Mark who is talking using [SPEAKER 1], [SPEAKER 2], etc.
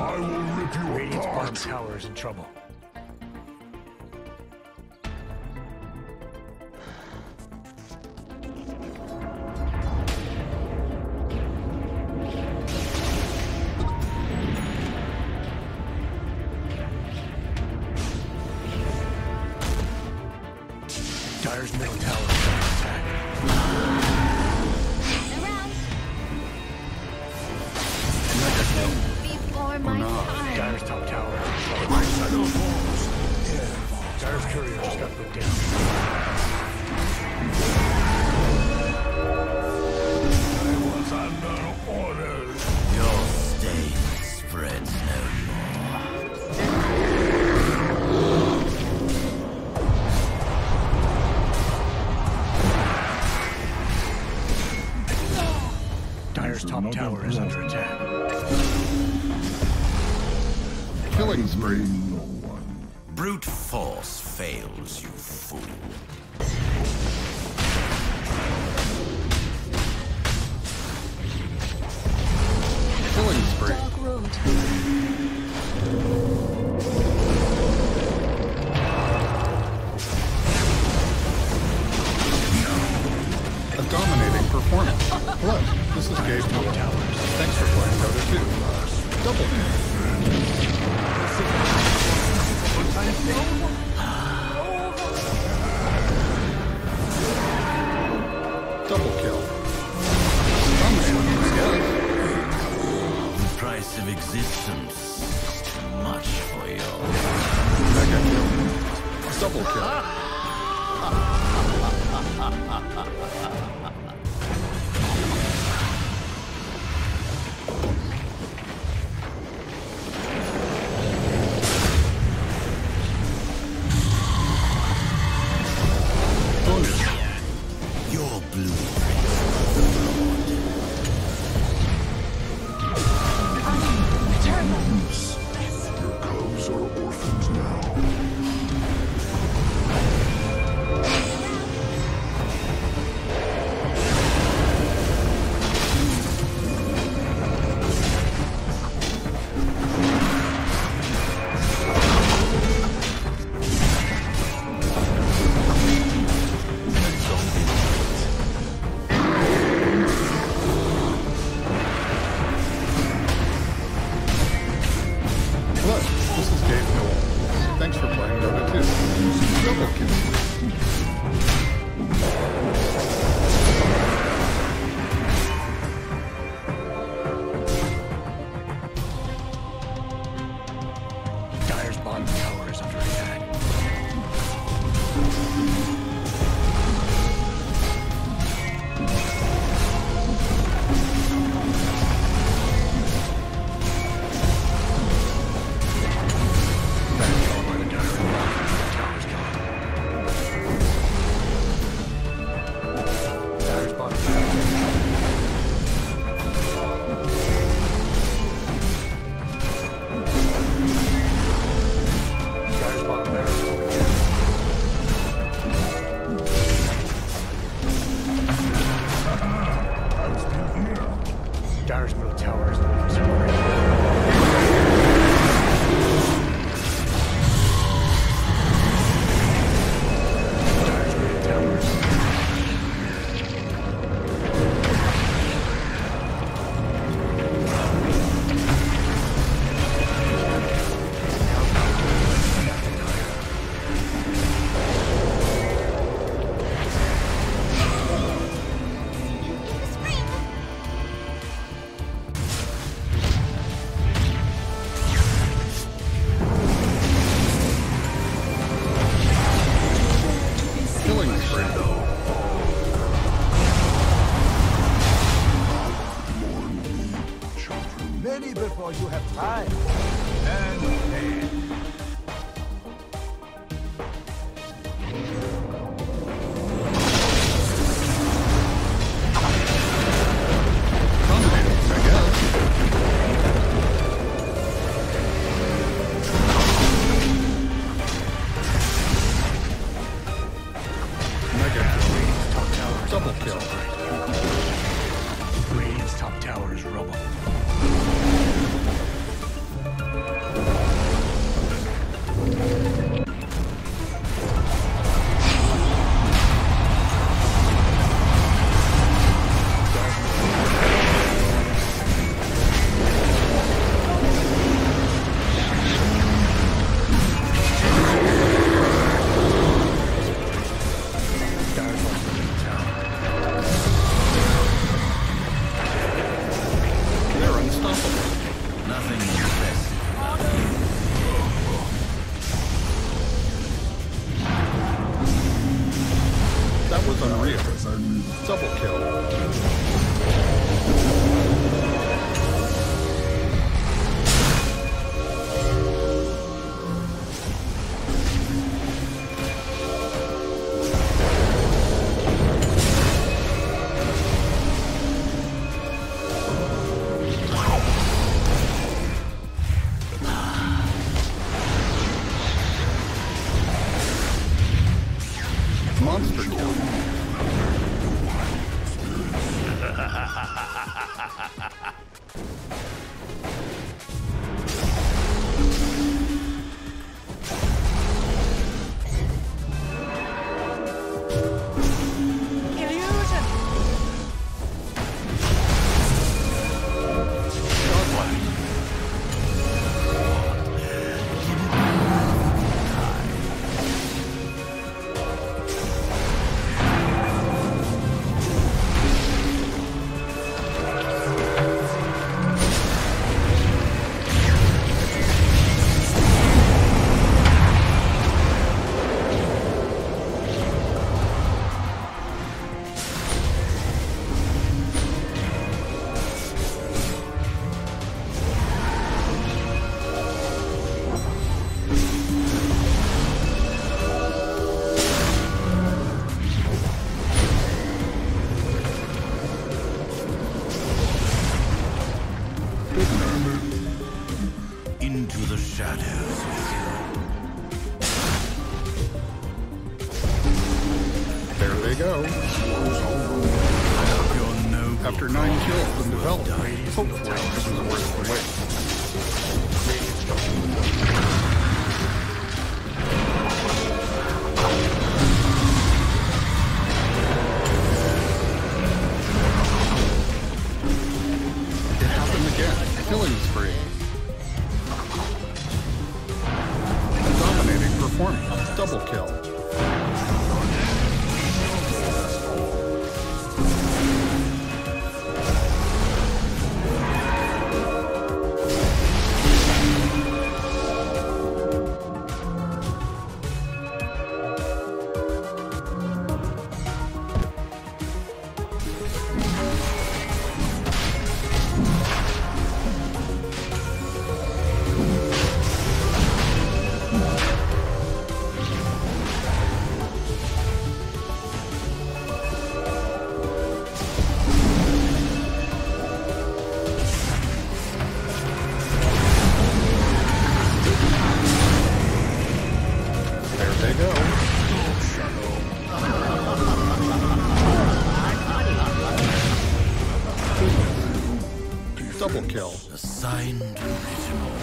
[SPEAKER 1] I will rip you
[SPEAKER 2] Radiant's bottom
[SPEAKER 1] apart.
[SPEAKER 2] tower is in trouble. Dire's middle tower is under attack.
[SPEAKER 3] Before my time.
[SPEAKER 2] Dire's top tower is in trouble. Dire's courier just got put down.
[SPEAKER 1] I was under orders.
[SPEAKER 4] Your stain spreads no more.
[SPEAKER 2] Dire's top tower is under attack.
[SPEAKER 5] Killing spree.
[SPEAKER 1] No one.
[SPEAKER 4] Brute force fails, you fool.
[SPEAKER 5] Killing spree.
[SPEAKER 3] Dark road.
[SPEAKER 5] A dominating performance. Hello, this is Gabe Miller. Thanks for playing Dota 2. Double kill. Double kill. Dominating, I guess.
[SPEAKER 4] The price of existence is too much for you.
[SPEAKER 5] Mega kill. Double kill. Bonus.
[SPEAKER 4] Your blueprint of the Lord.
[SPEAKER 1] Your cubs are orphans now.
[SPEAKER 5] Hello, this is Gabe Newell. Thanks for playing Dota 2. Double kill.
[SPEAKER 2] Dire's bottom tower is under attack. Backfall by the Dire tower's gone. Dire's bottom tower is in trouble. Dire's bottom barrel is over here.
[SPEAKER 1] I'm still here.
[SPEAKER 2] Dire's middle tower is disintegrating. Dire's middle tower is
[SPEAKER 5] Killing spree.
[SPEAKER 1] Children.
[SPEAKER 6] Many before you have time and pain.
[SPEAKER 5] Dominating, I guess. Mega kill.
[SPEAKER 2] top tower is
[SPEAKER 5] Double kill.
[SPEAKER 2] Radiant's top tower is rubble.
[SPEAKER 4] the shadows with you.
[SPEAKER 5] There they go. After 9 kills in development, hopefully this is worth the wait. It happened again. Killing spree. Dominating performance. Double kill. There they go. Double kill.
[SPEAKER 4] Assigned original.